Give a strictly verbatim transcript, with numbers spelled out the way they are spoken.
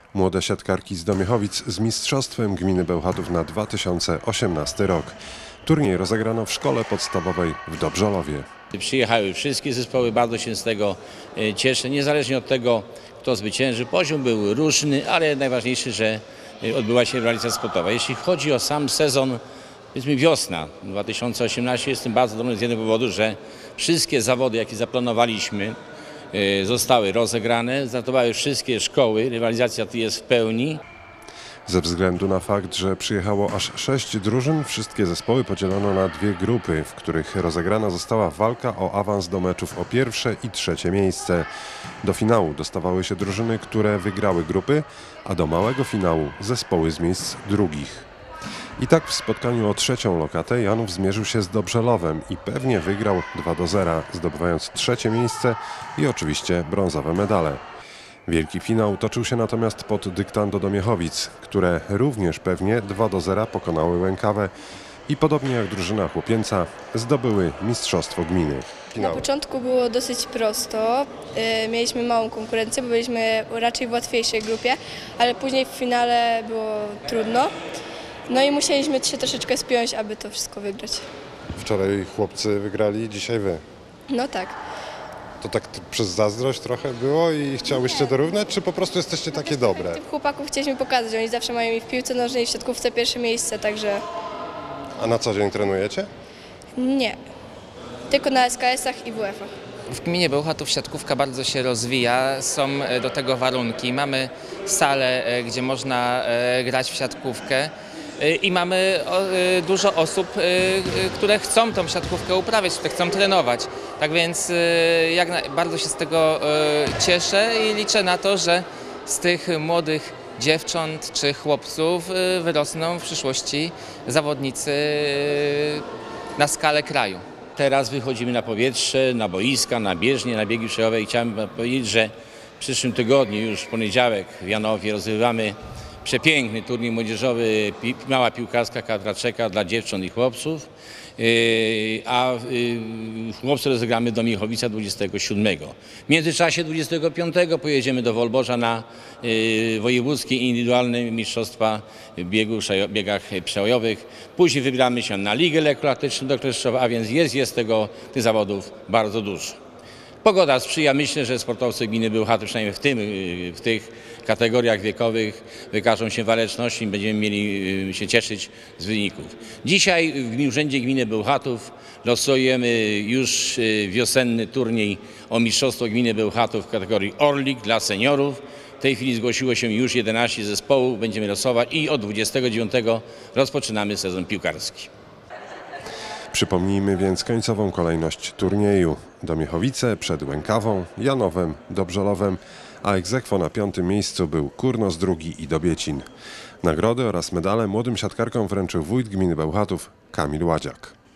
Młode siatkarki z Domiechowic z mistrzostwem gminy Bełchatów na dwa tysiące osiemnasty rok. Turniej rozegrano w szkole podstawowej w Dobrzolowie. Przyjechały wszystkie zespoły, bardzo się z tego cieszę, niezależnie od tego, kto zwycięży. Poziom był różny, ale najważniejsze, że odbyła się rywalizacja sportowa. Jeśli chodzi o sam sezon, powiedzmy wiosna dwa tysiące osiemnasty, jestem bardzo dumny z jednego powodu, że wszystkie zawody, jakie zaplanowaliśmy, zostały rozegrane, startowały wszystkie szkoły, rywalizacja tu jest w pełni. Ze względu na fakt, że przyjechało aż sześć drużyn, wszystkie zespoły podzielono na dwie grupy, w których rozegrana została walka o awans do meczów o pierwsze i trzecie miejsce. Do finału dostawały się drużyny, które wygrały grupy, a do małego finału zespoły z miejsc drugich. I tak w spotkaniu o trzecią lokatę Janów zmierzył się z Dobrzelowem i pewnie wygrał dwa do zera, zdobywając trzecie miejsce i oczywiście brązowe medale. Wielki finał toczył się natomiast pod dyktando Domiechowic, które również pewnie dwa do zera pokonały Łękawę i podobnie jak drużyna chłopięca zdobyły mistrzostwo gminy. Na początku było dosyć prosto, mieliśmy małą konkurencję, bo byliśmy raczej w łatwiejszej grupie, ale później w finale było trudno. No i musieliśmy się troszeczkę spiąć, aby to wszystko wygrać. Wczoraj chłopcy wygrali, dzisiaj wy. No tak. To tak przez zazdrość trochę było i chciałyście dorównać, czy po prostu jesteście takie dobre? Tych chłopaków chcieliśmy pokazać, że oni zawsze mają i w piłce nożnej, i w siatkówce pierwsze miejsce, także A na co dzień trenujecie? nie. Tylko na S K S-ach i W F-ach. W gminie Bełchatów siatkówka bardzo się rozwija, są do tego warunki. Mamy salę, gdzie można grać w siatkówkę i mamy dużo osób, które chcą tą siatkówkę uprawiać, które chcą trenować. Tak więc jak na, bardzo się z tego cieszę i liczę na to, że z tych młodych dziewcząt czy chłopców wyrosną w przyszłości zawodnicy na skalę kraju. Teraz wychodzimy na powietrze, na boiska, na bieżnie, na biegi przełajowe i chciałem powiedzieć, że w przyszłym tygodniu, już w poniedziałek w Janowie rozgrywamy przepiękny turniej młodzieżowy, mała piłkarska kadra czeka dla dziewcząt i chłopców, a chłopcy rozegramy do Domiechowica dwudziestego siódmego. W międzyczasie dwudziestego piątego pojedziemy do Wolborza na wojewódzkie indywidualne mistrzostwa w biegu, biegach przełajowych. Później wybieramy się na ligę lekkoatletyczną do Kleszczowa, a więc jest, jest tego, tych zawodów bardzo dużo. Pogoda sprzyja, myślę, że sportowcy gminy Bełchatów, przynajmniej w, tym, w tych kategoriach wiekowych, wykażą się walecznością i będziemy mieli się cieszyć z wyników. Dzisiaj w Urzędzie Gminy Bełchatów losujemy już wiosenny turniej o mistrzostwo gminy Bełchatów w kategorii Orlik dla seniorów. W tej chwili zgłosiło się już jedenaście zespołów, będziemy losować i od dwudziestego dziewiątego rozpoczynamy sezon piłkarski. Przypomnijmy więc końcową kolejność turnieju. Domiechowice przed Łękawą, Janowem, Dobrzelowem, a ex aequo na piątym miejscu był Kurnos drugi i Dobiecin. Nagrody oraz medale młodym siatkarkom wręczył wójt gminy Bełchatów Kamil Ładziak.